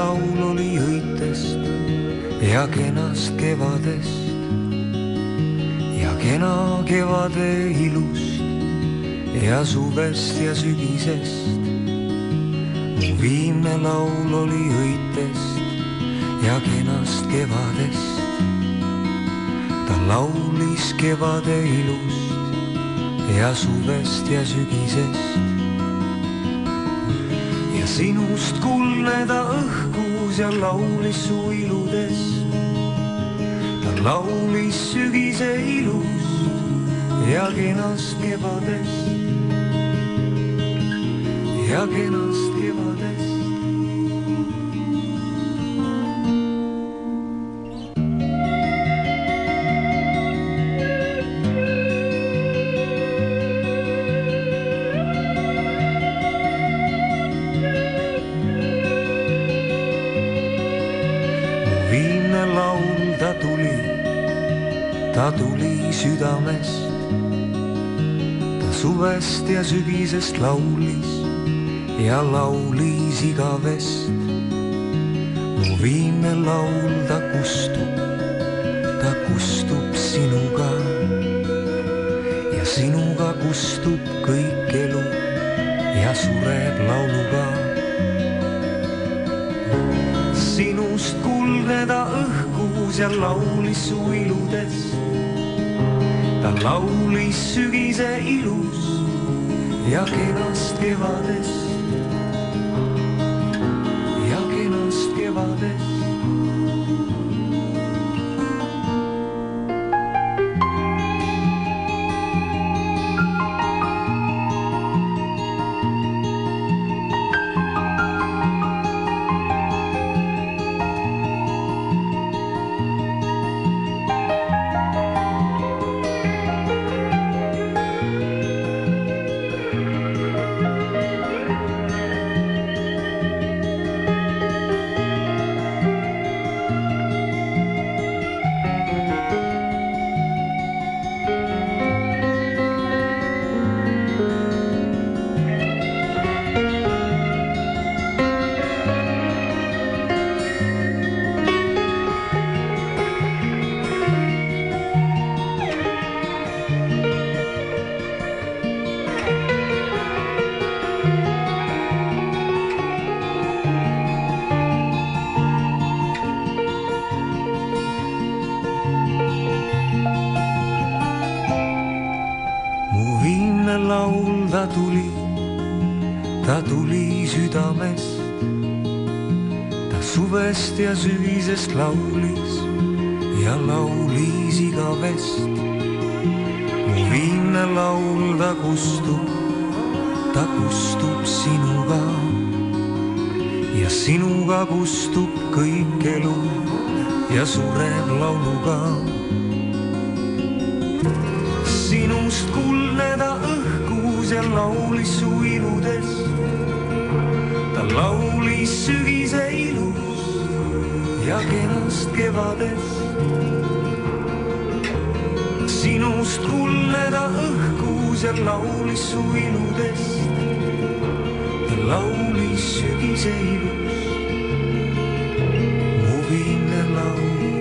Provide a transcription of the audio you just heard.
laul oli õitest ja kenast kevadest ja kena kevade ilust ja suvest ja sügisest. Mu viimne laul oli õitest ja kenast kevadest. Ta laulis kevade ilust ja suvest ja sügisest. Ja sinust kuldne ta õhkus ja laulis su iludest. Ta laulis sügise ilust ja kenast kevadest. Ja kenast kevadest. Viimne laul ta tuli südamest. Ta suvest ja sügisest laulis ja laulis igavest. Mu viimne laul ta kustub sinuga ja sinuga kustub kõik elu ja sureb lauluga. Sinust kuldne ta õhkus ja laulis su iludest. Ta laulis sügise ilust ja kenast kevadest. Ja kenast kevadest. Laul ta tuli südamest. Ta suvest ja sügisest laulis ja laulis igavest. Mu viimne laul ta kustub sinuga ja sinuga kustub kõik elu ja sureb lauluga. Sinust kuldne ta õhkus ja laulis su iludest. Ta laulis sügise ilust ja kenast kevadest. Sinust kuldne ta õhkus ja laulis su iludest. Ta laulis sügise ilust. Mu viimne laul